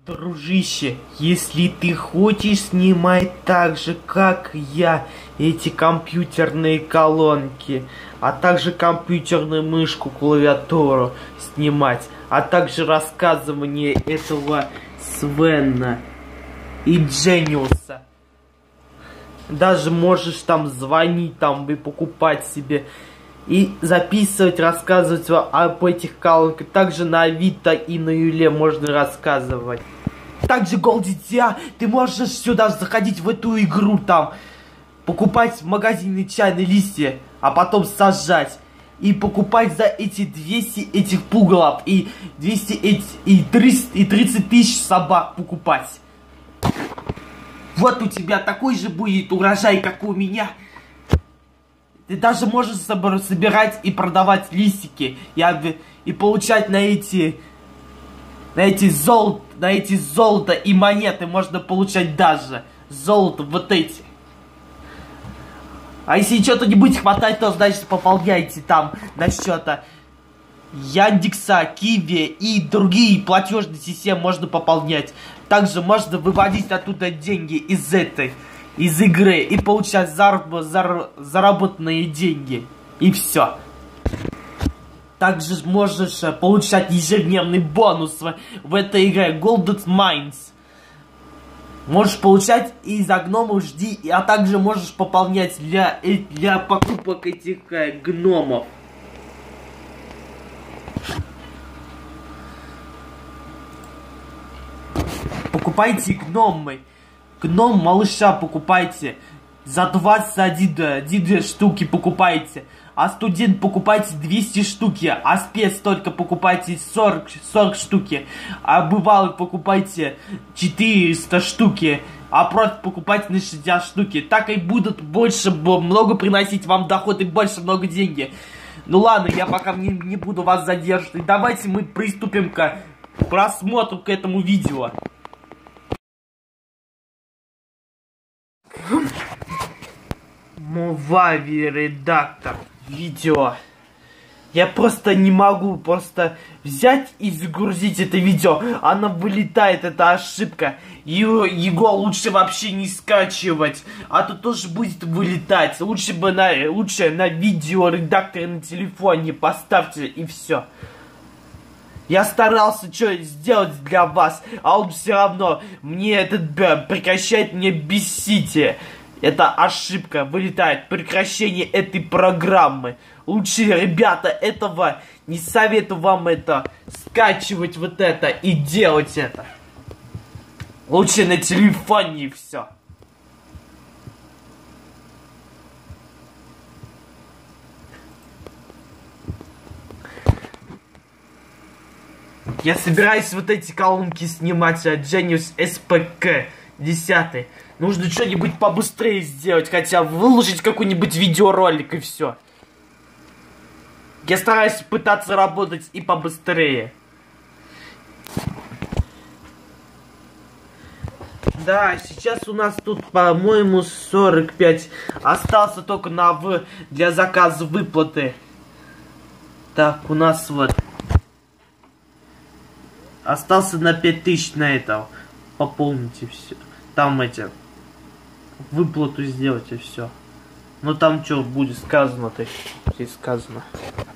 Дружище, если ты хочешь снимать так же, как я, эти компьютерные колонки, а также компьютерную мышку, клавиатуру снимать, а также рассказывание этого Свена и Джениуса, даже можешь там звонить там и покупать себе и записывать, рассказывать об этих колонках. Также на Авито и на Юле можно рассказывать. Также Голдитя, ты можешь сюда заходить в эту игру там, покупать в магазине чайные листья, а потом сажать. И покупать за эти 200 этих пугалов и 200 и 300 и 30 тысяч собак покупать. Вот у тебя такой же будет урожай, как у меня. Ты даже можешь собирать и продавать листики и получать на эти золото и монеты можно получать даже. Золото вот эти. А если что-то не будет хватать, то значит пополняйте там на счета Яндекса, Киви и другие платежные системы можно пополнять. Также можно выводить оттуда деньги из игры и получать заработанные деньги. И все. Также можешь получать ежедневный бонус в этой игре Golden Mines. Можешь получать и за гномов жди, а также можешь пополнять для покупок этих гномов. Покупайте гномы. Гном малыша покупайте. За 21 штуки покупайте. А студент покупайте 200 штуки. А спец только покупайте 40 штуки. А бывалый покупайте 400 штуки. А профи покупайте на 60 штуки. Так и будут больше, много приносить вам доход и больше много денег. Ну ладно, я пока не буду вас задерживать. Давайте мы приступим к просмотру к этому видео. Movavi редактор видео. Я просто не могу взять и загрузить это видео. Она вылетает, это ошибка. Его лучше вообще не скачивать. А то тоже будет вылетать. Лучше на видео редакторе на телефоне поставьте и все. Я старался что сделать для вас, а он все равно мне прекращает, мне бесите. Это ошибка, вылетает прекращение этой программы. Лучше, ребята, этого не советую вам это скачивать вот это и делать это. Лучше на телефоне и все. Я собираюсь вот эти колонки снимать от Genius SPK 10. Нужно что-нибудь побыстрее сделать, хотя выложить какой-нибудь видеоролик и все. Я стараюсь пытаться работать и побыстрее. Да, сейчас у нас тут, по-моему, 45. Остался только для заказа выплаты. Так, у нас вот. Остался на 5000 на это. Пополните все. Там выплату сделать и все. Ну там что будет сказано-то? Здесь сказано.